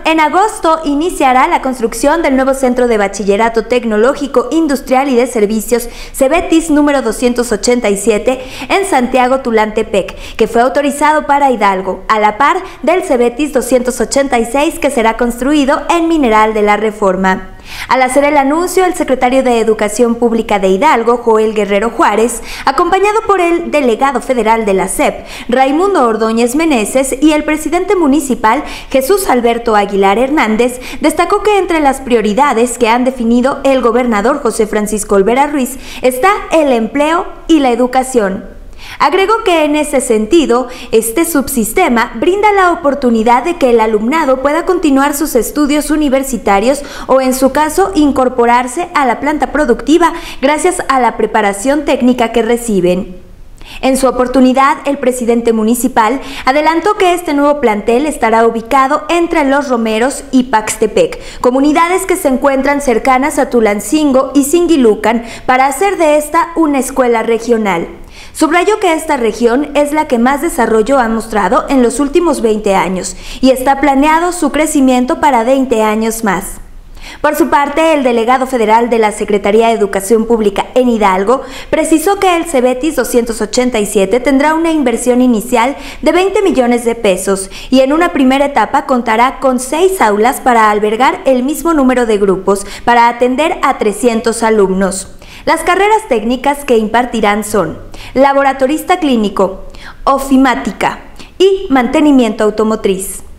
En agosto iniciará la construcción del nuevo Centro de Bachillerato Tecnológico, Industrial y de Servicios CEBETIS número 287 en Santiago Tulantepec, que fue autorizado para Hidalgo, a la par del CEBETIS 286 que será construido en Mineral de la Reforma. Al hacer el anuncio, el secretario de Educación Pública de Hidalgo, Joel Guerrero Juárez, acompañado por el delegado federal de la SEP, Raimundo Ordóñez Meneses, y el presidente municipal, Jesús Alberto Aguilar Hernández, destacó que entre las prioridades que han definido el gobernador José Francisco Olvera Ruiz está el empleo y la educación. Agregó que en ese sentido, este subsistema brinda la oportunidad de que el alumnado pueda continuar sus estudios universitarios o, en su caso, incorporarse a la planta productiva gracias a la preparación técnica que reciben. En su oportunidad, el presidente municipal adelantó que este nuevo plantel estará ubicado entre Los Romeros y Paxtepec, comunidades que se encuentran cercanas a Tulancingo y Singilucan, para hacer de esta una escuela regional. Subrayó que esta región es la que más desarrollo ha mostrado en los últimos 20 años y está planeado su crecimiento para 20 años más. Por su parte, el delegado federal de la Secretaría de Educación Pública en Hidalgo precisó que el CEBETIS 287 tendrá una inversión inicial de 20 millones de pesos y en una primera etapa contará con 6 aulas para albergar el mismo número de grupos para atender a 300 alumnos. Las carreras técnicas que impartirán son laboratorista clínico, ofimática y mantenimiento automotriz.